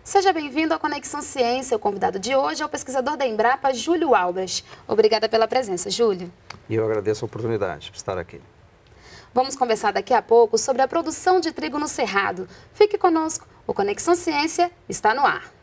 Seja bem-vindo à Conexão Ciência. O convidado de hoje é o pesquisador da Embrapa, Júlio Albrecht. Obrigada pela presença, Júlio. E eu agradeço a oportunidade de estar aqui. Vamos conversar daqui a pouco sobre a produção de trigo no Cerrado. Fique conosco, o Conexão Ciência está no ar.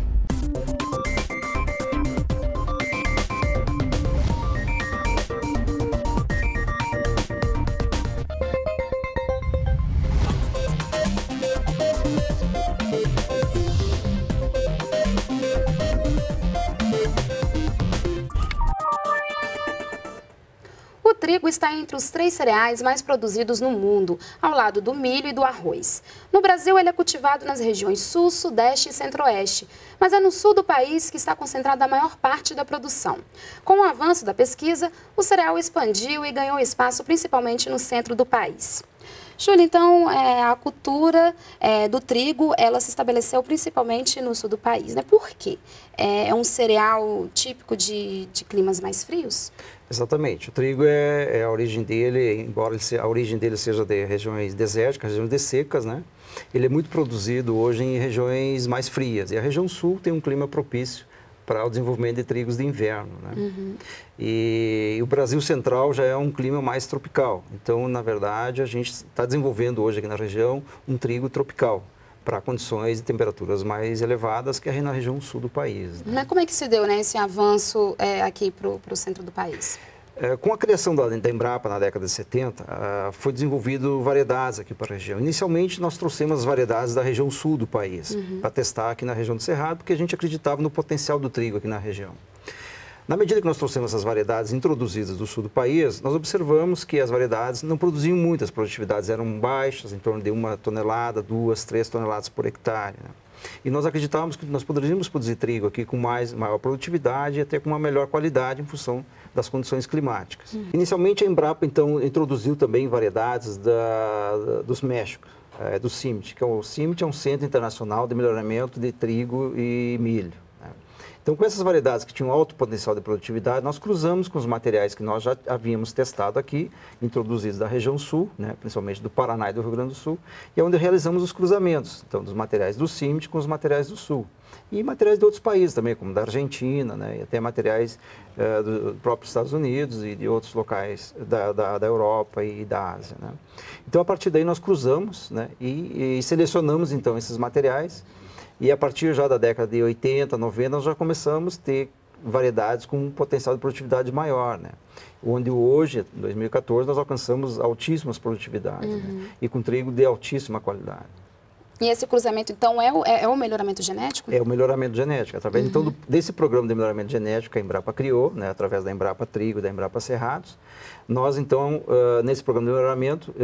O trigo está entre os 3 cereais mais produzidos no mundo, ao lado do milho e do arroz. No Brasil, ele é cultivado nas regiões sul, sudeste e centro-oeste, mas é no sul do país que está concentrada a maior parte da produção. Com o avanço da pesquisa, o cereal expandiu e ganhou espaço principalmente no centro do país. Júlio, então, a cultura do trigo, ela se estabeleceu principalmente no sul do país, né? Por quê? É um cereal típico de climas mais frios? Exatamente. O trigo a origem dele, embora a origem dele seja de regiões desérticas, regiões de secas, né? Ele é muito produzido hoje em regiões mais frias. E a região sul tem um clima propício para o desenvolvimento de trigos de inverno, né? Uhum. E o Brasil Central já é um clima mais tropical. Então, na verdade, a gente está desenvolvendo hoje aqui na região um trigo tropical para condições de temperaturas mais elevadas que é na região sul do país, né? Mas como é que se deu, né, esse avanço aqui para o centro do país? Com a criação da Embrapa na década de 70, foi desenvolvido variedades aqui para a região. Inicialmente, nós trouxemos as variedades da região sul do país, para testar aqui na região do Cerrado, porque a gente acreditava no potencial do trigo aqui na região. Na medida que nós trouxemos essas variedades introduzidas do sul do país, nós observamos que as variedades não produziam muitas, as produtividades eram baixas, em torno de 1 tonelada, 2, 3 toneladas por hectare, né? E nós acreditávamos que nós poderíamos produzir trigo aqui com maior produtividade e até com uma melhor qualidade em função das condições climáticas. Inicialmente, a Embrapa, então, introduziu também variedades dos Méxicos, do CIMMYT, que o CIMMYT é um centro internacional de melhoramento de trigo e milho. Então, com essas variedades que tinham alto potencial de produtividade, nós cruzamos com os materiais que nós já havíamos testado aqui, introduzidos da região sul, né, principalmente do Paraná e do Rio Grande do Sul, e é onde realizamos os cruzamentos, então, dos materiais do CIMMYT com os materiais do sul. E materiais de outros países também, como da Argentina, né, e até materiais do próprio Estados Unidos e de outros locais da Europa e da Ásia, né. Então, a partir daí, nós cruzamos, né, e selecionamos, então, esses materiais. E a partir já da década de 80, 90, nós já começamos a ter variedades com um potencial de produtividade maior, né? Onde hoje, em 2014, nós alcançamos altíssimas produtividades, né? E com trigo de altíssima qualidade. E esse cruzamento, então, é o melhoramento genético? É o melhoramento genético. Através, então, desse programa de melhoramento genético que a Embrapa criou, né, através da Embrapa Trigo e da Embrapa Cerrados, nós, então, nesse programa de melhoramento,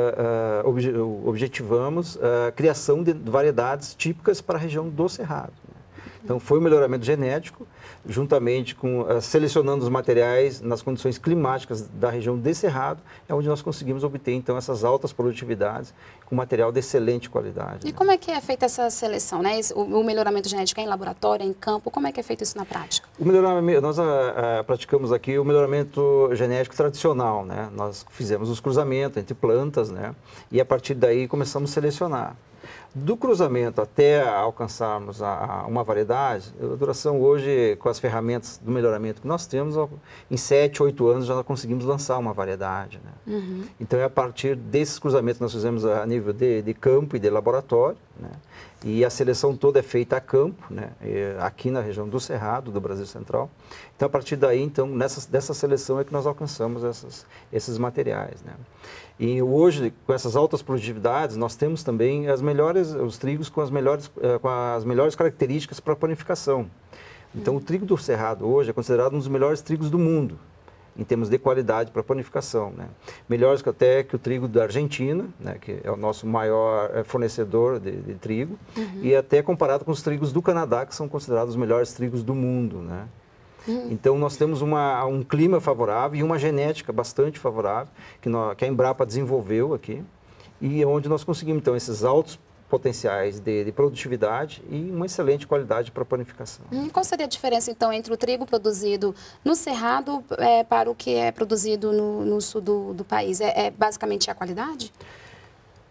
objetivamos a criação de variedades típicas para a região do Cerrado. Então, foi o melhoramento genético, juntamente com selecionando os materiais nas condições climáticas da região de Cerrado, é onde nós conseguimos obter, então, essas altas produtividades com material de excelente qualidade. E como é que é feita essa seleção, né? O melhoramento genético é em laboratório, é em campo? Como é que é feito isso na prática? O melhoramento, nós praticamos aqui o melhoramento genético tradicional, né? Nós fizemos os cruzamentos entre plantas, né? E a partir daí começamos a selecionar. Do cruzamento até alcançarmos uma variedade, a duração hoje, com as ferramentas do melhoramento que nós temos, em 7, 8 anos já conseguimos lançar uma variedade, né? Então, é a partir desses cruzamentos que nós fizemos a nível de campo e de laboratório, né? E a seleção toda é feita a campo, né? Aqui na região do Cerrado, do Brasil Central. Então, a partir daí, então, dessa seleção é que nós alcançamos esses materiais, né? E hoje, com essas altas produtividades, nós temos também os trigos com as melhores características para panificação. Então, o trigo do Cerrado hoje é considerado um dos melhores trigos do mundo, em termos de qualidade para panificação, né? Melhores até que o trigo da Argentina, né, que é o nosso maior fornecedor de trigo, e até comparado com os trigos do Canadá, que são considerados os melhores trigos do mundo, né? Então, nós temos um clima favorável e uma genética bastante favorável que a Embrapa desenvolveu aqui, e onde nós conseguimos, então, esses altos potenciais de produtividade e uma excelente qualidade para a panificação. Qual seria a diferença, então, entre o trigo produzido no Cerrado para o que é produzido no sul do país? É basicamente a qualidade?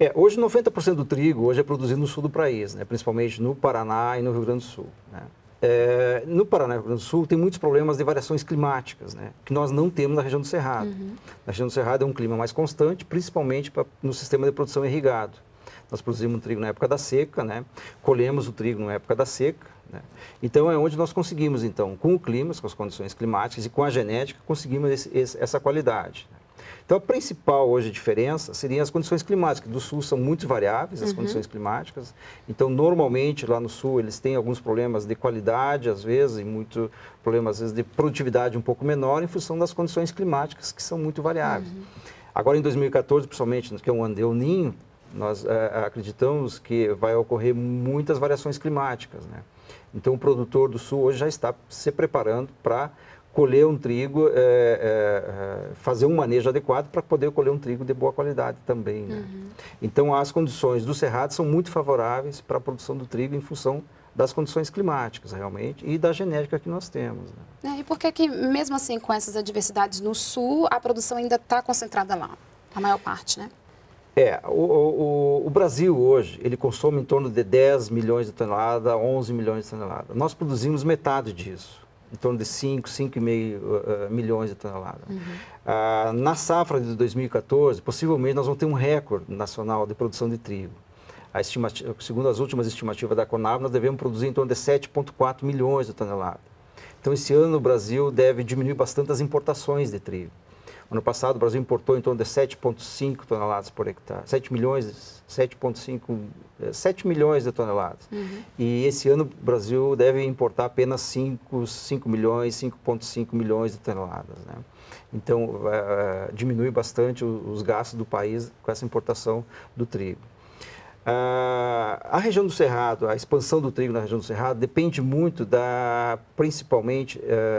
Hoje 90% do trigo hoje é produzido no sul do país, né? Principalmente no Paraná e no Rio Grande do Sul, né? No Paraná e no Rio Grande do Sul tem muitos problemas de variações climáticas, né? Que nós não temos na região do Cerrado. Na região do Cerrado é um clima mais constante, principalmente no sistema de produção irrigado. Nós produzimos o trigo na época da seca, né? Colhemos o trigo na época da seca, né? Então é onde nós conseguimos, então, com o clima, com as condições climáticas e com a genética, conseguimos essa qualidade, né? Então, a principal hoje diferença seriam as condições climáticas. Do sul são muito variáveis as condições climáticas. Então, normalmente, lá no sul, eles têm alguns problemas de qualidade, às vezes, e muito problemas, às vezes, de produtividade um pouco menor, em função das condições climáticas, que são muito variáveis. Agora, em 2014, principalmente, que é um ano de El Niño, nós acreditamos que vai ocorrer muitas variações climáticas, né? Então, o produtor do sul hoje já está se preparando para colher um trigo, fazer um manejo adequado para poder colher um trigo de boa qualidade também, né? Então, as condições do Cerrado são muito favoráveis para a produção do trigo em função das condições climáticas, realmente, e da genética que nós temos, né? E por que, mesmo assim, com essas adversidades no sul, a produção ainda está concentrada lá? A maior parte, né? O Brasil hoje, ele consome em torno de 10 milhões de toneladas, 11 milhões de toneladas. Nós produzimos metade disso, em torno de 5,5 milhões de toneladas. Na safra de 2014, possivelmente nós vamos ter um recorde nacional de produção de trigo. Segundo as últimas estimativas da Conab, nós devemos produzir em torno de 7,4 milhões de toneladas. Então, esse ano o Brasil deve diminuir bastante as importações de trigo. Ano passado, o Brasil importou em torno de 7,5 toneladas por hectare, 7 milhões de toneladas. E esse ano o Brasil deve importar apenas 5,5 milhões de toneladas, né? Então, diminui bastante os gastos do país com essa importação do trigo. A região do Cerrado, a expansão do trigo na região do Cerrado depende muito principalmente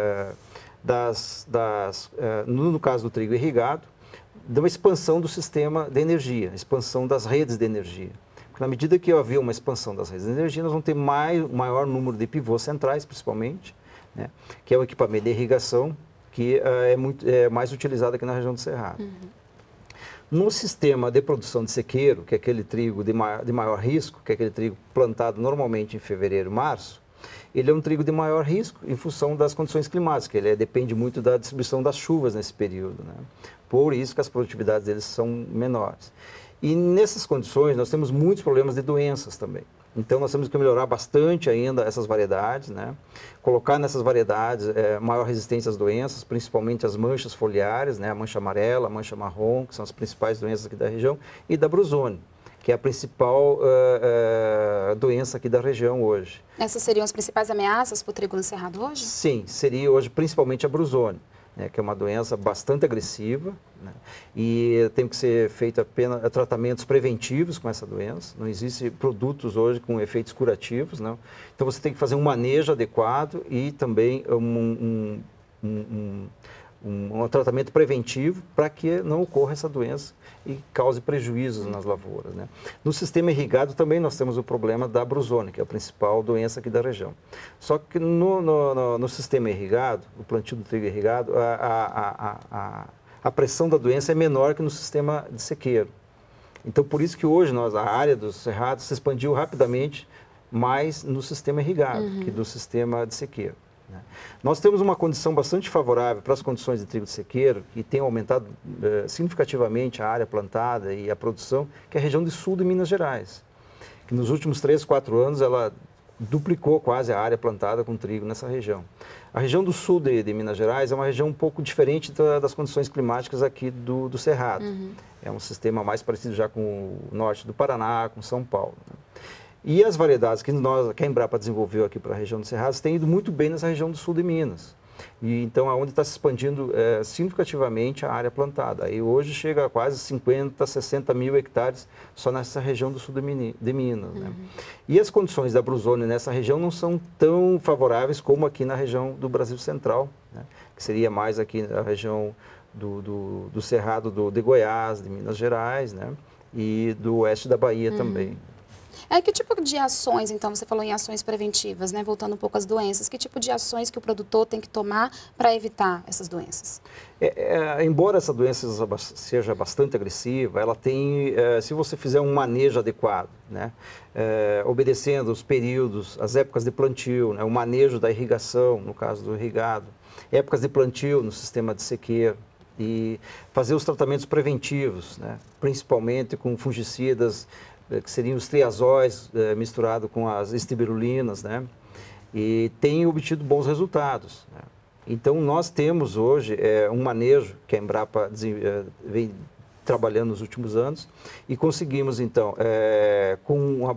no caso do trigo irrigado, de uma expansão do sistema de energia, expansão das redes de energia. Porque na medida que havia uma expansão das redes de energia, nós vamos ter maior número de pivôs centrais, principalmente, né, que é o equipamento de irrigação, que é mais utilizado aqui na região do Cerrado. No sistema de produção de sequeiro, que é aquele trigo de maior risco, que é aquele trigo plantado normalmente em fevereiro, março, ele é um trigo de maior risco em função das condições climáticas. Ele depende muito da distribuição das chuvas nesse período, né? Por isso que as produtividades deles são menores. E nessas condições nós temos muitos problemas de doenças também. Então nós temos que melhorar bastante ainda essas variedades, né? Colocar nessas variedades maior resistência às doenças, principalmente as manchas foliares, né? A mancha amarela, a mancha marrom, que são as principais doenças aqui da região, e da brusone, que é a principal doença aqui da região hoje. Essas seriam as principais ameaças para o trigo no Cerrado hoje? Sim, seria hoje principalmente a brusone, né, que é uma doença bastante agressiva, né, e tem que ser feito apenas tratamentos preventivos com essa doença. Não existem produtos hoje com efeitos curativos, não. Então você tem que fazer um manejo adequado e também um tratamento preventivo para que não ocorra essa doença e cause prejuízos nas lavouras, né? No sistema irrigado também nós temos o problema da brusone, que é a principal doença aqui da região. Só que no sistema irrigado, o plantio do trigo irrigado, a pressão da doença é menor que no sistema de sequeiro. Então, por isso que hoje a área do Cerrado se expandiu rapidamente mais no sistema irrigado que do sistema de sequeiro. Nós temos uma condição bastante favorável para as condições de trigo de sequeiro, que tem aumentado significativamente a área plantada e a produção, que é a região do sul de Minas Gerais, que nos últimos 3, 4 anos ela duplicou quase a área plantada com trigo nessa região. A região do sul de Minas Gerais é uma região um pouco diferente das condições climáticas aqui do Cerrado. É um sistema mais parecido já com o norte do Paraná, com São Paulo, né? E as variedades que a Embrapa desenvolveu aqui para a região do Cerrado têm ido muito bem nessa região do sul de Minas. E então, aonde está se expandindo significativamente a área plantada. Aí hoje chega a quase 50, 60 mil hectares só nessa região do sul de Minas, né? E as condições da brusone nessa região não são tão favoráveis como aqui na região do Brasil Central, né? Que seria mais aqui na região do Cerrado de Goiás, de Minas Gerais, né? E do oeste da Bahia também. Que tipo de ações, então, você falou em ações preventivas, né? Voltando um pouco às doenças, que tipo de ações que o produtor tem que tomar para evitar essas doenças? Embora essa doença seja bastante agressiva, ela tem, se você fizer um manejo adequado, né? Obedecendo os períodos, as épocas de plantio, né? O manejo da irrigação, no caso do irrigado, épocas de plantio no sistema de sequeiro, e fazer os tratamentos preventivos, né? Principalmente com fungicidas, que seriam os triazóis misturado com as estibirulinas, né? E tem obtido bons resultados, né? Então, nós temos hoje um manejo que a Embrapa vem trabalhando nos últimos anos e conseguimos, então, com uma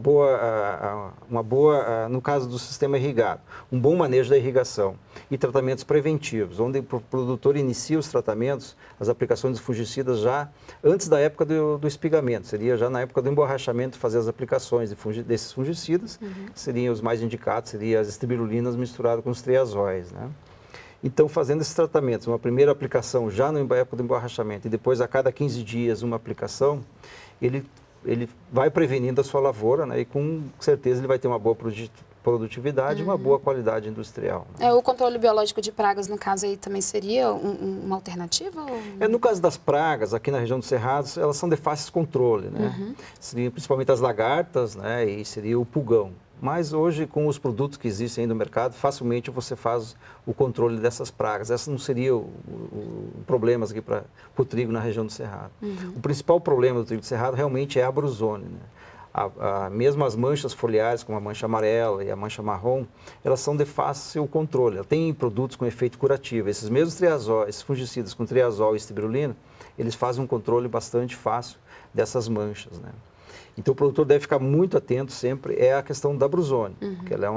boa, no caso do sistema irrigado, um bom manejo da irrigação e tratamentos preventivos, onde o produtor inicia os tratamentos, as aplicações de fungicidas já antes da época do espigamento, seria já na época do emborrachamento fazer as aplicações desses fungicidas, que seriam os mais indicados, seriam as estibirulinas misturadas com os triazóis, né? Então, fazendo esses tratamentos, uma primeira aplicação já na época do emborrachamento e depois a cada 15 dias uma aplicação, ele vai prevenindo a sua lavoura, né? E com certeza ele vai ter uma boa produtividade e uma boa qualidade industrial, né? O controle biológico de pragas, no caso, aí também seria uma alternativa? Ou... No caso das pragas, aqui na região dos Cerrados, elas são de fácil controle, né? Seriam principalmente as lagartas, né? E seria o pulgão. Mas hoje, com os produtos que existem aí no mercado, facilmente você faz o controle dessas pragas. Essa não seria o problemas aqui para o trigo na região do Cerrado. O principal problema do trigo do Cerrado realmente é a brusone, né? Mesmo as manchas foliares, como a mancha amarela e a mancha marrom, elas são de fácil controle. Tem produtos com efeito curativo. Esses mesmos triazóis, esses fungicidas com triazol e estibrulina, eles fazem um controle bastante fácil dessas manchas, né? Então, o produtor deve ficar muito atento sempre a questão da brusone, porque ela é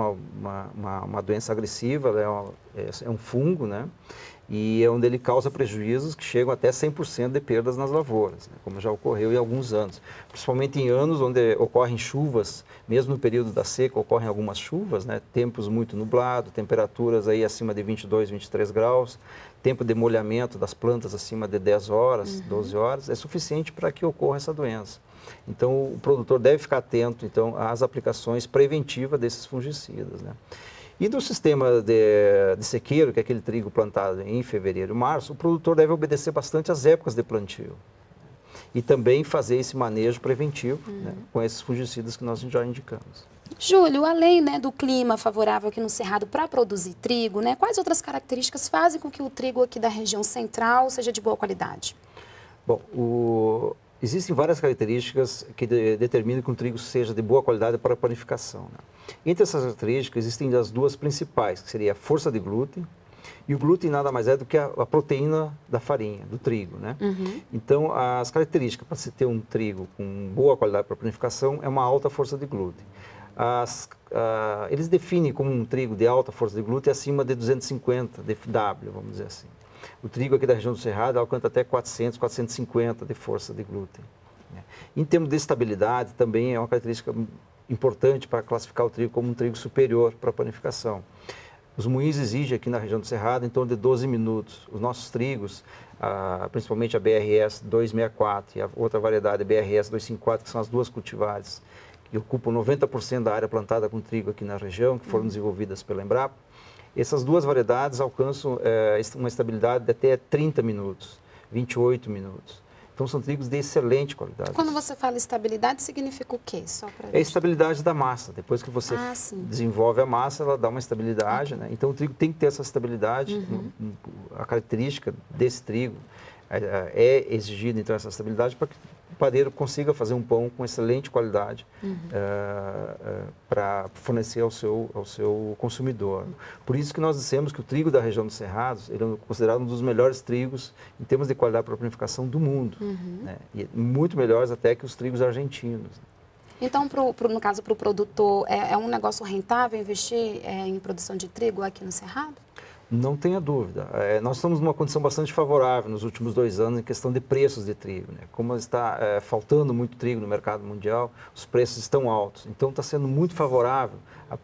uma doença agressiva, ela é um fungo, né? E é onde ele causa prejuízos que chegam até 100% de perdas nas lavouras, né? Como já ocorreu em alguns anos. Principalmente em anos onde ocorrem chuvas, mesmo no período da seca ocorrem algumas chuvas, né? Tempos muito nublados, temperaturas aí acima de 22, 23 graus, tempo de molhamento das plantas acima de 10 horas, 12 horas, é suficiente para que ocorra essa doença. Então, o produtor deve ficar atento, então, às aplicações preventivas desses fungicidas, né? E do sistema de sequeiro, que é aquele trigo plantado em fevereiro e março, o produtor deve obedecer bastante às épocas de plantio. E também fazer esse manejo preventivo, né, com esses fungicidas que nós já indicamos. Júlio, além, né, do clima favorável aqui no Cerrado para produzir trigo, né, quais outras características fazem com que o trigo aqui da região central seja de boa qualidade? Bom, existem várias características que determinam que um trigo seja de boa qualidade para a panificação, né? Entre essas características existem as duas principais, que seria a força de glúten, e o glúten nada mais é do que a proteína da farinha, do trigo, né? Então, as características para se ter um trigo com boa qualidade para a panificação é uma alta força de glúten. Eles definem como um trigo de alta força de glúten acima de 250 DFW, vamos dizer assim. O trigo aqui da região do Cerrado alcança até 400, 450 de força de glúten, né? Em termos de estabilidade, também é uma característica importante para classificar o trigo como um trigo superior para a panificação. Os moinhos exigem aqui na região do Cerrado em torno de 12 minutos. Os nossos trigos, principalmente a BRS 264 e a outra variedade, a BRS 254, que são as duas cultivares, que ocupam 90% da área plantada com trigo aqui na região, que foram desenvolvidas pela Embrapa, essas duas variedades alcançam uma estabilidade de até 30 minutos, 28 minutos. Então, são trigos de excelente qualidade. Quando você fala estabilidade, significa o quê? Só pra... É a estabilidade da massa. Depois que você desenvolve a massa, ela dá uma estabilidade, né? Então, o trigo tem que ter essa estabilidade. A característica desse trigo é exigida, então, essa estabilidade para que o padeiro consiga fazer um pão com excelente qualidade para fornecer ao seu consumidor. Por isso que nós dissemos que o trigo da região dos Cerrados ele é considerado um dos melhores trigos em termos de qualidade para panificação do mundo, né? E muito melhores até que os trigos argentinos. Então, no caso, para o produtor, é um negócio rentável investir em produção de trigo aqui no Cerrado? Não tenha dúvida. Nós estamos numa condição bastante favorável nos últimos 2 anos em questão de preços de trigo, né? Como está faltando muito trigo no mercado mundial, os preços estão altos. Então, está sendo muito favorável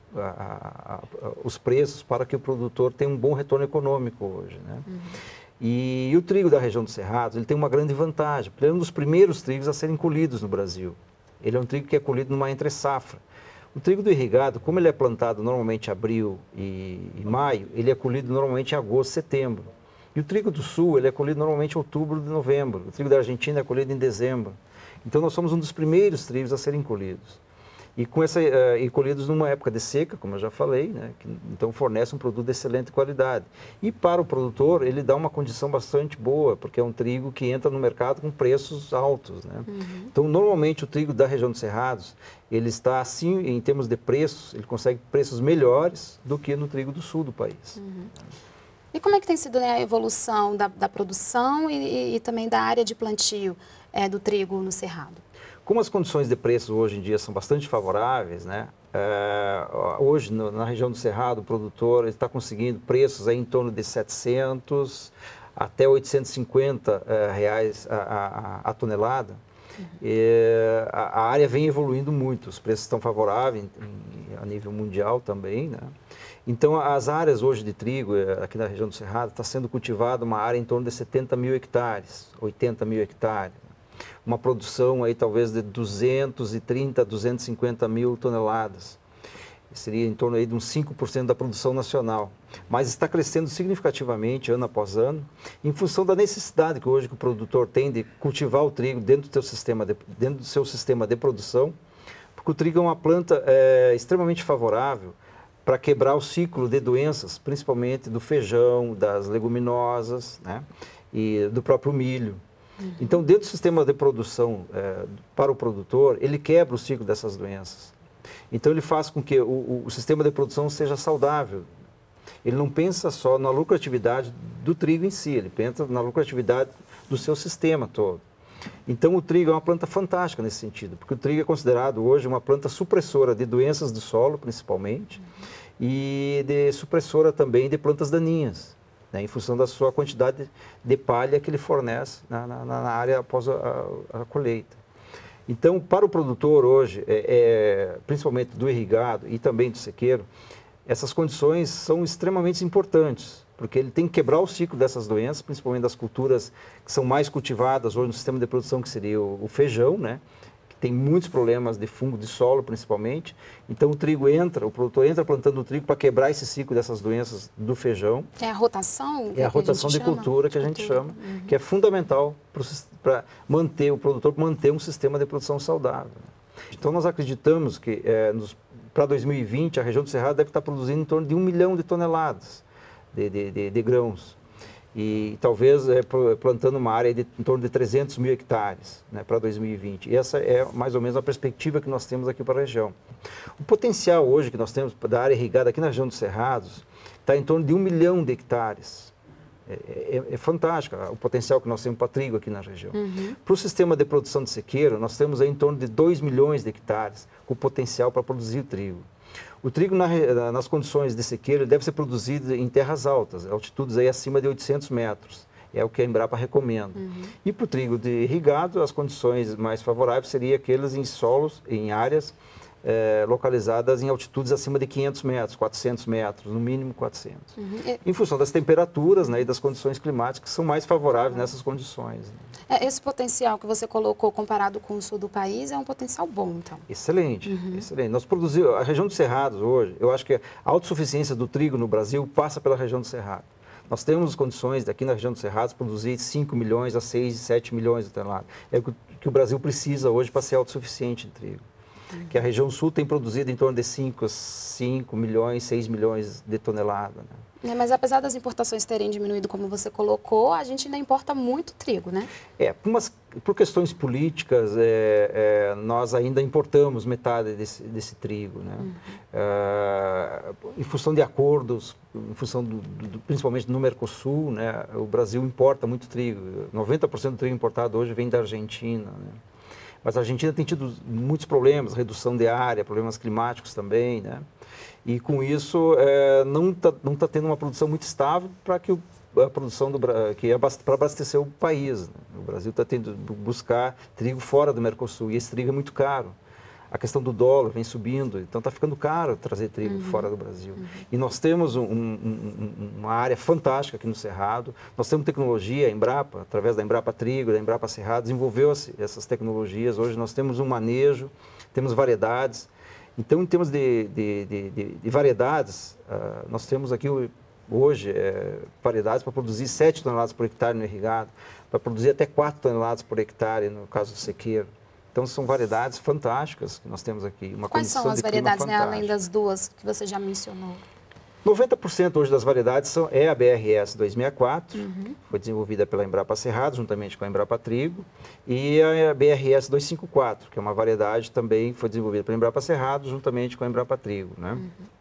os preços para que o produtor tenha um bom retorno econômico hoje, né? E o trigo da região do Cerrado, ele tem uma grande vantagem, porque ele é um dos primeiros trigos a serem colhidos no Brasil. Ele é um trigo que é colhido numa entre-safra. O trigo do irrigado, como ele é plantado normalmente em abril e maio, ele é colhido normalmente em agosto, setembro. E o trigo do sul, ele é colhido normalmente em outubro e novembro. O trigo da Argentina é colhido em dezembro. Então, nós somos um dos primeiros trigos a serem colhidos. E colhidos numa época de seca, como eu já falei, né? Então fornece um produto de excelente qualidade. E para o produtor, ele dá uma condição bastante boa, porque é um trigo que entra no mercado com preços altos, né? Então, normalmente, o trigo da região dos Cerrados, ele está assim, em termos de preços, ele consegue preços melhores do que no trigo do sul do país. E como é que tem sido, né, a evolução da produção e também da área de plantio do trigo no Cerrado? Como as condições de preço hoje em dia são bastante favoráveis, né? Hoje, na região do Cerrado, o produtor está conseguindo preços aí em torno de 700 até 850 reais a tonelada. A área vem evoluindo muito, os preços estão favoráveis a nível mundial também, né? Então, as áreas hoje de trigo, aqui na região do Cerrado, está sendo cultivada uma área em torno de 70 mil hectares, 80 mil hectares. Uma produção aí talvez de 230, 250 mil toneladas. Seria em torno aí de uns 5% da produção nacional. Mas está crescendo significativamente ano após ano, em função da necessidade que hoje o produtor tem de cultivar o trigo dentro do seu sistema de produção, porque o trigo é uma planta extremamente favorável para quebrar o ciclo de doenças, principalmente do feijão, das leguminosas, né, e do próprio milho. Então, dentro do sistema de produção para o produtor, ele quebra o ciclo dessas doenças. Então, ele faz com que o sistema de produção seja saudável. Ele não pensa só na lucratividade do trigo em si, ele pensa na lucratividade do seu sistema todo. Então, o trigo é uma planta fantástica nesse sentido, porque o trigo é considerado hoje uma planta supressora de doenças do solo, principalmente, e de supressora também de plantas daninhas, né, em função da sua quantidade de palha que ele fornece na área após a colheita. Então, para o produtor hoje, principalmente do irrigado e também do sequeiro, essas condições são extremamente importantes, porque ele tem que quebrar o ciclo dessas doenças, principalmente das culturas que são mais cultivadas hoje no sistema de produção, que seria o feijão, né? Que tem muitos problemas de fungo de solo, principalmente. Então, o produtor entra plantando o trigo para quebrar esse ciclo dessas doenças do feijão. É a rotação? É a rotação de cultura que a gente chama, que é fundamental para manter o produtor, manter um sistema de produção saudável. Então, nós acreditamos que para 2020, a região do Cerrado deve estar produzindo em torno de 1 milhão de toneladas de grãos. E talvez plantando uma área em torno de 300 mil hectares, né, para 2020. E essa é mais ou menos a perspectiva que nós temos aqui para a região. O potencial hoje que nós temos da área irrigada aqui na região dos Cerrados está em torno de 1 milhão de hectares. É fantástico o potencial que nós temos para trigo aqui na região. Para o sistema de produção de sequeiro, nós temos aí em torno de 2 milhões de hectares com potencial para produzir trigo. O trigo, nas condições de sequeiro, deve ser produzido em terras altas, altitudes aí acima de 800 metros. É o que a Embrapa recomenda. E para o trigo de irrigado, as condições mais favoráveis seriam aquelas em solos, em áreas localizadas em altitudes acima de 500 metros, 400 metros, no mínimo 400. Em função das temperaturas, né, e das condições climáticas que são mais favoráveis nessas condições. Né? Esse potencial que você colocou comparado com o sul do país é um potencial bom, então? Excelente, excelente. Nós produzimos, a região dos Cerrados hoje, eu acho que a autossuficiência do trigo no Brasil passa pela região do Cerrado. Nós temos condições daqui na região dos Cerrados produzir 5 milhões a 6, 7 milhões de toneladas. É o que o Brasil precisa hoje para ser autossuficiente em trigo. Que a região sul tem produzido em torno de 5 milhões, 6 milhões de toneladas. Né? Mas apesar das importações terem diminuído, como você colocou, a gente ainda importa muito trigo, né? Por questões políticas, nós ainda importamos metade desse trigo. Né? Em função de acordos, em função principalmente no Mercosul, né? O Brasil importa muito trigo. 90% do trigo importado hoje vem da Argentina. Né? Mas a Argentina tem tido muitos problemas, redução de área, problemas climáticos também, né? E com isso não tá tendo uma produção muito estável para que a produção para abastecer o país. Né? O Brasil está tendo que buscar trigo fora do Mercosul e esse trigo é muito caro. a questão do dólar vem subindo, então está ficando caro trazer trigo fora do Brasil. E nós temos uma área fantástica aqui no Cerrado, nós temos tecnologia, a Embrapa, através da Embrapa Trigo, da Embrapa Cerrado, desenvolveu essas tecnologias, hoje nós temos um manejo, temos variedades. Então, em termos de variedades, nós temos aqui hoje variedades para produzir 7 toneladas por hectare no irrigado, para produzir até 4 toneladas por hectare no caso do sequeiro. Então, são variedades fantásticas que nós temos aqui. Quais são as variedades, né, além das duas que você já mencionou? 90% hoje das variedades é a BRS 264, foi desenvolvida pela Embrapa Cerrado, juntamente com a Embrapa Trigo, e a BRS 254, que é uma variedade também foi desenvolvida pela Embrapa Cerrado, juntamente com a Embrapa Trigo, né?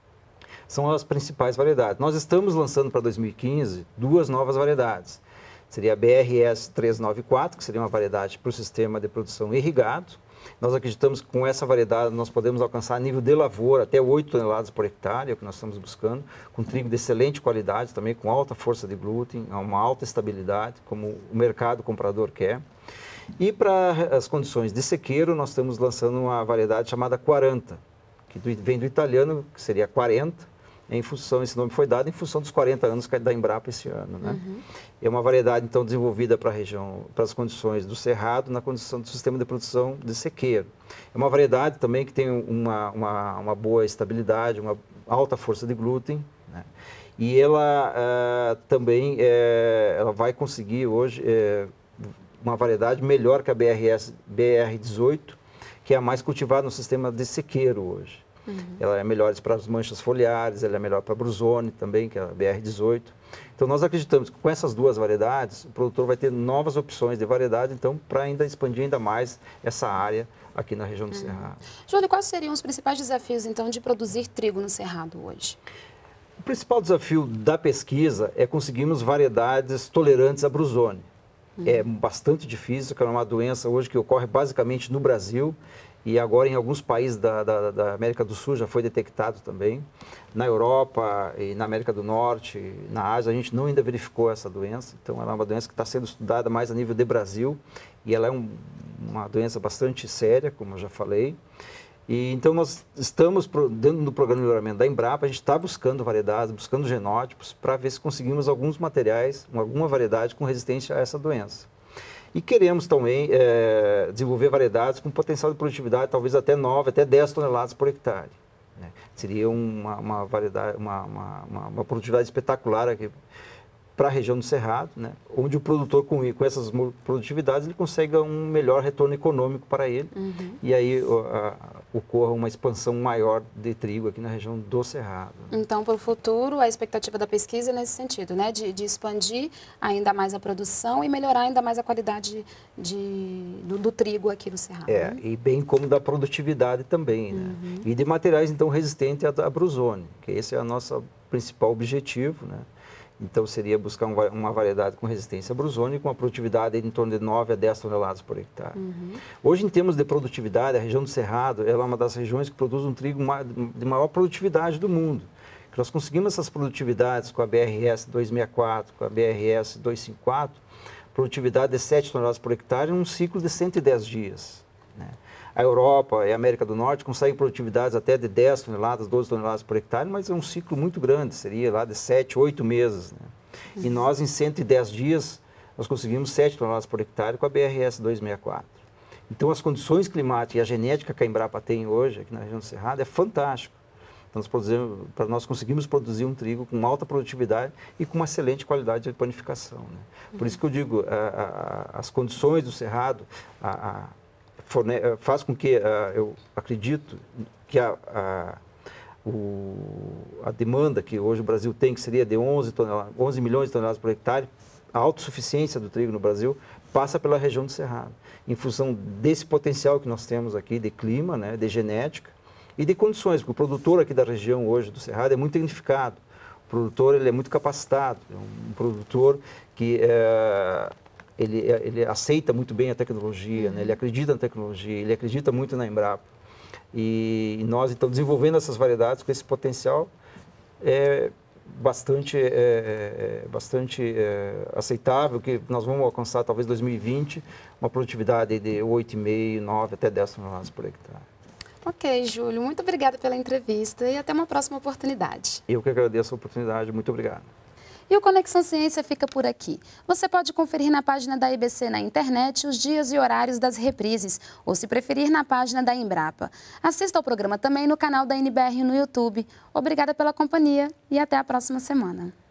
São as principais variedades. Nós estamos lançando para 2015 duas novas variedades. Seria a BRS 394, que seria uma variedade para o sistema de produção irrigado. Nós acreditamos que com essa variedade nós podemos alcançar nível de lavoura até 8 toneladas por hectare, é o que nós estamos buscando, com trigo de excelente qualidade, também com alta força de glúten, uma alta estabilidade, como o mercado comprador quer. E para as condições de sequeiro, nós estamos lançando uma variedade chamada 40, que vem do italiano, que seria 40, esse nome foi dado em função dos 40 anos da Embrapa esse ano, né? É uma variedade, então, desenvolvida para a região, para as condições do cerrado, na condição do sistema de produção de sequeiro. É uma variedade também que tem uma boa estabilidade, uma alta força de glúten, né? E ela também ela vai conseguir hoje uma variedade melhor que a BR18, que é a mais cultivada no sistema de sequeiro hoje. Ela é melhor para as manchas foliares, ela é melhor para a Bruzone também, que é a BR18. Então, nós acreditamos que com essas duas variedades, o produtor vai ter novas opções de variedade, então, para ainda expandir ainda mais essa área aqui na região do Cerrado. Júlio, quais seriam os principais desafios, então, de produzir trigo no Cerrado hoje? O principal desafio da pesquisa é conseguirmos variedades tolerantes à Bruzone. É bastante difícil, porque é uma doença hoje que ocorre basicamente no Brasil, e agora em alguns países da América do Sul já foi detectado também. Na Europa e na América do Norte, na Ásia, a gente não ainda verificou essa doença. Então, ela é uma doença que está sendo estudada mais a nível de Brasil. E ela é uma doença bastante séria, como eu já falei. E, então, nós estamos, dentro do programa de melhoramento da Embrapa, a gente está buscando variedades, buscando genótipos, para ver se conseguimos alguns materiais, alguma variedade com resistência a essa doença. E queremos também desenvolver variedades com potencial de produtividade, talvez até 9, até 10 toneladas por hectare, né? Seria uma variedade, uma produtividade espetacular aqui para a região do Cerrado, né? Onde o produtor, com essas produtividades, ele consegue um melhor retorno econômico para ele. E aí ocorra uma expansão maior de trigo aqui na região do Cerrado. Então, para o futuro, a expectativa da pesquisa é nesse sentido, né? De expandir ainda mais a produção e melhorar ainda mais a qualidade do trigo aqui no Cerrado. Né? E bem como da produtividade também, né? E de materiais, então, resistentes à Bruzone, que esse é o nosso principal objetivo, né? Então, seria buscar uma variedade com resistência à Bruzone, com uma produtividade em torno de 9 a 10 toneladas por hectare. Hoje, em termos de produtividade, a região do Cerrado ela é uma das regiões que produz um trigo de maior produtividade do mundo. Nós conseguimos essas produtividades com a BRS 264, com a BRS 254, produtividade de 7 toneladas por hectare em um ciclo de 110 dias, né? A Europa e a América do Norte conseguem produtividades até de 10 toneladas, 12 toneladas por hectare, mas é um ciclo muito grande, seria lá de 7, 8 meses, né? E nós, em 110 dias, nós conseguimos 7 toneladas por hectare com a BRS 264. Então, as condições climáticas e a genética que a Embrapa tem hoje, aqui na região do Cerrado, é fantástico. Então, nós conseguimos produzir um trigo com alta produtividade e com uma excelente qualidade de panificação, né? Por isso que eu digo, as condições do Cerrado faz com que eu acredito que a demanda que hoje o Brasil tem, que seria de 11 milhões de toneladas por hectare, a autossuficiência do trigo no Brasil passa pela região do Cerrado, em função desse potencial que nós temos aqui de clima, né, de genética e de condições, porque o produtor aqui da região hoje do Cerrado é muito tecnificado, o produtor ele é muito capacitado, é um produtor que ele aceita muito bem a tecnologia, né? Ele acredita na tecnologia, ele acredita muito na Embrapa. E nós, então, desenvolvendo essas variedades com esse potencial bastante aceitável, que nós vamos alcançar, talvez, em 2020, uma produtividade de 8,5, 9, até 10 toneladas por hectare. Ok, Júlio, muito obrigada pela entrevista e até uma próxima oportunidade. Eu que agradeço a oportunidade, muito obrigado. E o Conexão Ciência fica por aqui. Você pode conferir na página da IBC na internet os dias e horários das reprises, ou se preferir, na página da Embrapa. Assista ao programa também no canal da NBR no YouTube. Obrigada pela companhia e até a próxima semana.